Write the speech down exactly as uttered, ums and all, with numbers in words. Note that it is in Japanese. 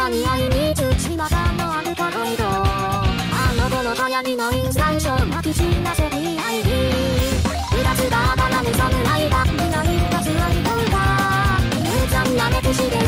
に会いに対馬さんのアルカロイド、あの子の流行りのインスタンション巻き散らせ ビーアイディー、 うだつだばなめ侍がみんな一発ありとんだ、無残な歴史で